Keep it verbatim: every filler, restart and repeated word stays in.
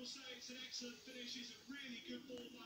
say it's an excellent finish. It's a really good ball.